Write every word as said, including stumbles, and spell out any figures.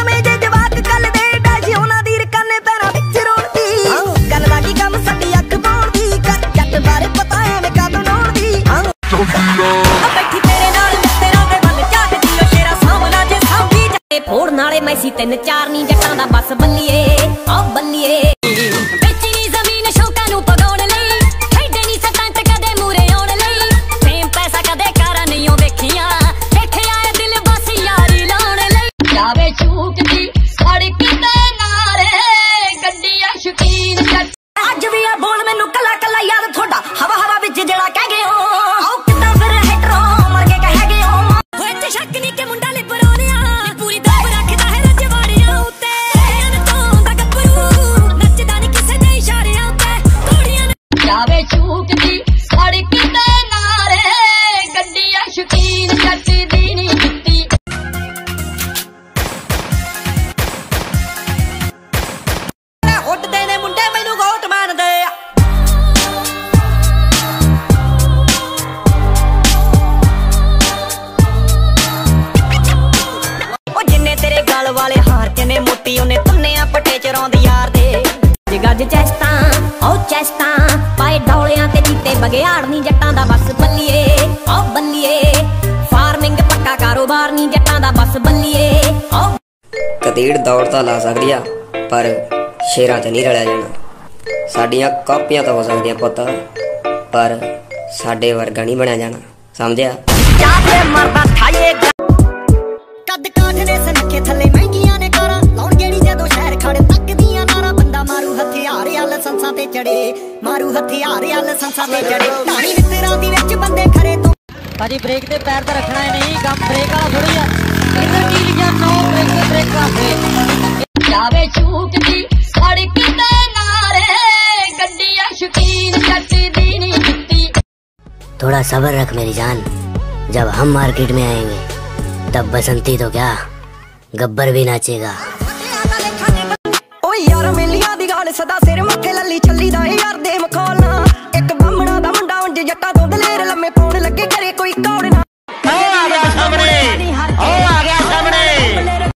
ਨਵੇਂ ਜੇ ਜਵਾਕ ਕੱਲ ਦੇ ਡੈਜੀ ਉਹਨਾਂ ਦੀ ਰਕਾਨੇ ਪੈਰਾਂ ਵਿੱਚ ਰੋੜਦੀ ਗੱਲ ਲਾਗੀ ਕੰਮ ਸਾਡੀ ਅੱਖ ਪਾਉਣ ਦੀ ਕਰ ਜੱਟ ਬਾਰੇ ਪਤਾ ਐਵੇਂ ਕਦ ਨੋਣ ਦੀ ਬੈਠੀ ਤੇਰੇ ਨਾਲ ਤੇਰਾ ਦੇ ਵੱਲ ਝਾਕਦੀ ਓ ਸ਼ੇਰਾ ਸਾਹਮਣਾ ਜੇ ਸਾਂਭੀ ਜਾਏ ਫੋੜਨ ਵਾਲੇ ਮੈਸੀ ਤਿੰਨ ਚਾਰ ਨੀ ਜੱਟਾਂ ਦਾ ਬਸ ਬੱਲੀਏ ਆ ਬੱਲੀਏ ਵੇਚੀ ਜ਼ਮੀਨ ਸ਼ੌਕਾਂ ਨੂੰ ਪਗਾਉਣ ਲਈ ਖੇਡੇ ਨੀ ਸੱਟਾਂ ਤੇ ਕਦੇ ਮੂਰੇ ਆਉਣ ਲਈ ਫੇਮ ਪੈਸਾ ਕਦੇ ਕਾਰਾਂ ਨਹੀਂ ਓ ਵੇਖੀਆਂ ਦੇਖਿਆ ਏ ਦਿਲ ਬਸ ਯਾਰੀ ਲਾਉਣ ਲਈ ਜਾਵੇ ਚੂਕਦੀ ਸੜਕ ਤੇ ਨਾਰੇ ਗੱਡੀਆਂ ਸ਼ਕੀਨ ਜੱਟ ਅੱਜ ਵੀ ਆ ਬੋਲ ਮੈਨੂੰ ਕੱਲਾ ਕੱਲਾ ਯਾਦ ਤੁਹਾਡਾ ਹਵਾ ਹਵਾ ਵਿੱਚ ਜਿਹੜਾ ਕਹਿ ਗਏ ਹੋ ਆਓ ਕਿੱਦਾਂ ਫਿਰ ਹੈਟਰੋ ਮਰ ਕੇ ਕਹਿ ਗਏ ਹੋ ਹੋਏ ਤੇ ਸ਼ੱਕ ਨਹੀਂ ਕਿ ਮੁੰਡਾ ਲਿਬਰੋਨਿਆ ਪੂਰੀ ਦਾਬ ਰੱਖਦਾ ਹੈ ਰਜਵਾੜੀਆਂ ਉੱਤੇ ਇਹਨਾਂ ਤੋਂ ਦਾ ਗੱਭਰੂ ਨੱਚਦਾ ਨਹੀਂ ਕਿਸੇ ਦੇ ਇਸ਼ਾਰਿਆਂ ਉੱਤੇ ਕੁੜੀਆਂ ਜਾਵੇ ਚੂਕਦੀ ਸੜਕ ਤੇ ਨਾਰੇ ਗੱਡੀਆਂ ਸ਼ਕੀਨ ਜੱਟ ਦੀ ਨਹੀਂ ਦਿੱਤੀ ਉੱਡਦੇ ਨੇ ਮੁੰਡੇ ਮੈਨੂੰ ਗੋਟ ਮੰਨਦੇ ਆ ਉਹ ਜਿੰਨੇ ਤੇਰੇ ਗਲ ਵਾਲੇ ਹਾਰ ਕੇ ਨੇ ਮੋਟੀ ਉਹਨੇ ਤੁੰਨਿਆਂ ਪੱਟੇ ਚਰਾਉਂਦੀ ਯਾਰ ਦੇ ਗੱਜ ਚੈਸਤਾਂ ਉਹ ਚੈਸਤਾਂ ਪਾਏ ਡੌਲਿਆਂ ਤੇ ਜੀਤੇ ਬਗਿਆੜ ਨਹੀਂ ਜੱਟਾਂ ਦਾ ਬਸ ਬੱਲੀਏ ਆ ਬੱਲੀਏ ਫਾਰਮਿੰਗ ਪੱਕਾ ਕਾਰੋਬਾਰ ਨਹੀਂ ਜੱਟਾਂ ਦਾ ਬਸ ਬੱਲੀਏ ਆ ਕਤੀੜ ਦੌੜ ਤਾਂ ਲਾ ਸਕਦੀ ਆ ਪਰ ਸ਼ੇਰਾਂ ਤੇ ਨਹੀਂ ਰਲਿਆ ਜਾਣਾ ਸਾਡੀਆਂ ਕਾਪੀਆਂ ਤਾਂ ਹੋ ਸਕਦੀਆਂ ਪੁੱਤ ਪਰ ਸਾਡੇ ਵਰਗਾ ਨਹੀਂ ਬਣਿਆ ਜਾਣਾ ਸਮਝਿਆ ਚਾਹੇ ਮਰਦਾ ਠਾਏ ਕੱਦ ਕਾਠ ਨੇ ਸਨੱਖੇ ਥੱਲੇ ਮਹਿੰਗੀਆਂ ਨੇ ਕਾਰਾਂ ਲਾਉਣ ਜਿਹੜੀ ਜਦੋਂ ਸ਼ਹਿਰ ਖੜ ਤੱਕਦੀਆਂ ਨਾਰਾ ਬੰਦਾ ਮਾਰੂ ਹਥਿਆਰ ਆ ਲਾਇਸੈਂਸਾਂ ਤੇ ਚੜੇ ਮਾਰੂ ਹਥਿਆਰ ਆ ਲਾਇਸੈਂਸਾਂ ਤੇ ਚੜੇ ਢਾਣੀ ਮਿੱਤਰਾਂ ਦੀ ਵਿੱਚ ਬੰਦੇ ਖਰੇ ਤੋਂ ਭਾਜੀ ਬ੍ਰੇਕ ਤੇ ਪੈਰ ਤਾਂ ਰੱਖਣਾ ਹੈ ਨਹੀਂ ਕੰਮ ਬ੍ਰੇਕ ਵਾਲਾ ਥੋੜੀ ਆ ਇੱਧਰ ਕੀ ਲਿਖਿਆ ਨੋ ਬ੍ਰੇਕ ਤੇ ਬ੍ਰੇਕ ਕਰਦੇ ਜਾਵੇ ਚੂਕਦੀ ਸੜਕ ਤੇ ਨਾਰੇ ਗੱਡੀਆਂ शकीन थोड़ा सब्र रख मेरी जान, जब हम मार्केट में आएंगे तब बसंती तो क्या गब्बर भी नाचेगा। ओ यार मेलियां दी गाल सदा सिर मथे लली चली दा यार दे मखौल